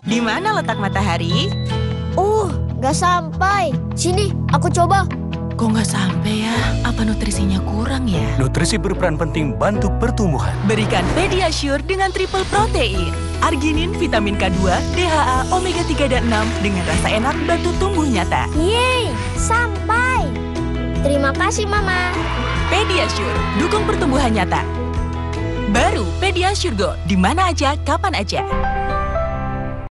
Di mana letak matahari? Nggak sampai. Sini, aku coba. Kok nggak sampai ya? Apa nutrisinya kurang ya? Nutrisi berperan penting bantu pertumbuhan. Berikan Pediasure dengan triple protein. Arginin, vitamin K2, DHA, omega 3 dan 6 dengan rasa enak bantu tumbuh nyata. Yeay, sampai. Terima kasih, Mama. Pediasure, dukung pertumbuhan nyata. Baru Pediasure Go, di mana aja, kapan aja.